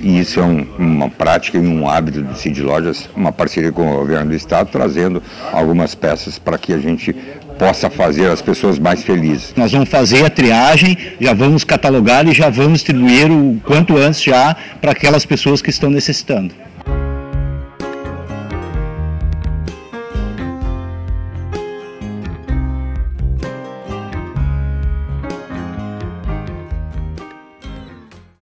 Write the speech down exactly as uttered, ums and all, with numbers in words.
e isso é um, uma prática e um hábito do Cid Lojas, uma parceria com o governo do estado, trazendo algumas peças para que a gente possa fazer as pessoas mais felizes. Nós vamos fazer a triagem, já vamos catalogar e já vamos distribuir o quanto antes já para aquelas pessoas que estão necessitando.